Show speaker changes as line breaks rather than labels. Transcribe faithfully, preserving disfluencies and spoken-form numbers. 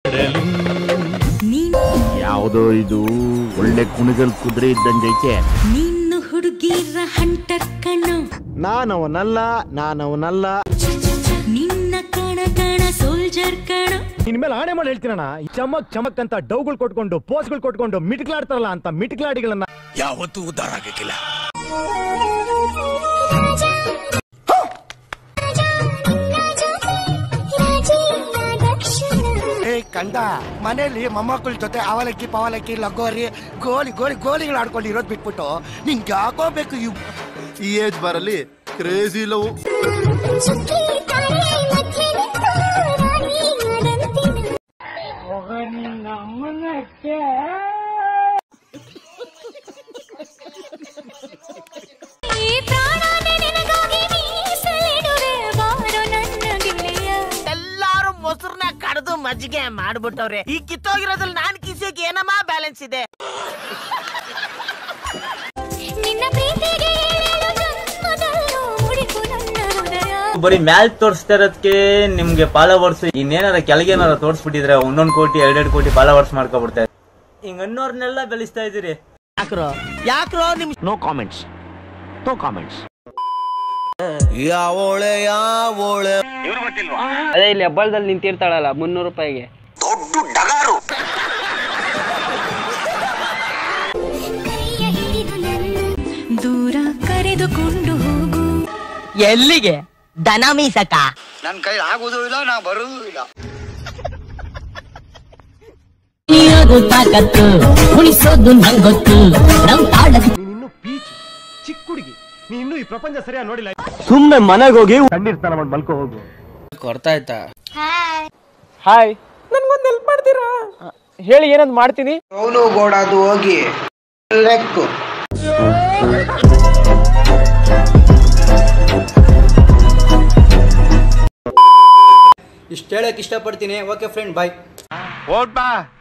ಯಾವುದೋ ಇದು ಒಳ್ಳೆ ಕುಣಿಗಲ್ ಕುದುರೆ ಇದ್ದಂಗೈತೆ.
ನಿನ್ನ ಹುಡುಗಿರ ಹಂಟರ್ ಕಣ್ಣು
ನಾನವನಲ್ಲ ನಾನವನಲ್ಲ
ನಿನ್ನ ಕಣ ಕಣ ಸೋಲ್ಜರ್ ಕಣ.
ಇನ್ಮೇಲೆ ಆಣೆ ಮಾಡಿ ಹೇಳ್ತೀನಣ್ಣ, ಚಮಕ್ ಚಮಕ್ ಅಂತ ಡೌಗಳು ಕೊಟ್ಕೊಂಡು ಪೋಸ್ಗಳು ಕೊಟ್ಕೊಂಡು ಮಿಟ್ಲಾಡ್ತಾರಲ್ಲ ಅಂತ ಮಿಟ್ಲಾಡಿಗಳನ್ನ
ಯಾವತ್ತೂ ಉದ್ದಾರ ಆಗಕ್ಕಿಲ್ಲ.
ಕಂಡ ಮನೇಲಿ ಮೊಮ್ಮಕ್ಕಳ ಜೊತೆ ಅವಲಕ್ಕಿ ಪವಲಕ್ಕಿ ಲಗೋರಿ ಗೋಲಿ ಗೋಲಿ ಗೋಲಿಗಳು ಆಡ್ಕೊಂಡು ಇರೋದ್ ಬಿಟ್ಬಿಟ್ಟು ನಿಂಗೆ ಯಾಕೋಬೇಕು
ಈ ಏಜ್ ಬರಲಿ ಕ್ರೇಜಿ ಲವ್.
ಎಲ್ಲಾರು ಮೊಸರನ್ನ ಕಡ್ದು ಮಜ್ಜಿಗೆ ಮಾಡ್ಬಿಟ್ಟವ್ರೆ. ಈ ಕಿತ್ತೋಗಿರೋದ್ರಲ್ಲಿ ನಾನ್ ಕಿಸಿಯಕ್ಕೆ ಏನಮ್ಮ ಬ್ಯಾಲೆನ್ಸ್ ಇದೆ?
ಬರೀ ಮ್ಯಾಲ್ ತೋರಿಸ್ತಾ ಇರೋದಕ್ಕೆ ನಿಮ್ಗೆ ಫಾಲೋವರ್ಸ್ ಇನ್ನೇನಾರ ಕೆಳಗೇನಾರ ತೋರಿಸ್ಬಿಟ್ಟಿದ್ರೆ ಒಂದೊಂದ್ ಕೋಟಿ ಎರಡೆರಡು ಕೋಟಿ ಫಾಲೋವರ್ಸ್ ಮಾಡ್ಕೊಬಿಡ್ತಾ ಇದ್ದಾರೆ. ಹಿಂಗ ಅನ್ನೋರ್ನೆಲ್ಲ ಬೆಳೆಸ್ತಾ ಇದೀರಿ.
ಯಾಕ್ರೋ ಯಾಕ್ರೋ ನಿಮ್
ನೋ ಕಾಮೆಂಟ್ಸ್ ನೋ ಕಾಮೆಂಟ್ಸ್.
ಯಾವೋಳೆ ಯಾವೋಳೆ
ಅದೇ ಇಲ್ಲಿ ಹೆಬ್ಬಳದಲ್ಲಿ ನಿಂತಿರ್ತಾಳಲ್ಲ ಮುನ್ನೂರು ರೂಪಾಯಿಗೆ
ದೊಡ್ಡ ಡಗಾರು.
ದೂರ ಕರೆದುಕೊಂಡು ಹೋಗು.
ಎಲ್ಲಿಗೆ? ದನ ಮೀಸಕ.
ನನ್ ಕೈ ಆಗೋದು ಇಲ್ಲ, ನಾ ಬರೋದು ಇಲ್ಲ.
ಉಳಿಸೋದು ನಂಗೊತ್ತು.
ನೀನಿನ್ನು ಪೀಚ್ ಚಿಕ್ಕ ಹುಡುಗಿ, ನೀ ಇನ್ನೂ ಈ ಪ್ರಪಂಚ ಸರಿಯಾಗಿ ನೋಡಿಲ್ಲ.
ಸುಮ್ನೆ ಮನೆಗೆ ಹೋಗಿ ಕಣ್ಣೀರ್ತಾನ ಮಾಡಿ ಮಲ್ಕೋ ಹೋಗು.
ಕೊಡ್ತಾಯ್ತಾ? ಹಾಯ್, ನನ್ಗೊಂದು ಹೆಲ್ಪ್ ಮಾಡ್ತೀರಾ? ಹೇಳಿ, ಏನಂದ್ ಮಾಡ್ತೀನಿ.
ಅವನು ಗೋಡಾದು ಹೋಗಿ ಲೆಕ್ಕು.
ಇಷ್ಟ ಹೇಳಕ್ ಇಷ್ಟಪಡ್ತೀನಿ. ಓಕೆ ಫ್ರೆಂಡ್, ಬಾಯ್.
ಓಟ್ ಬಾ.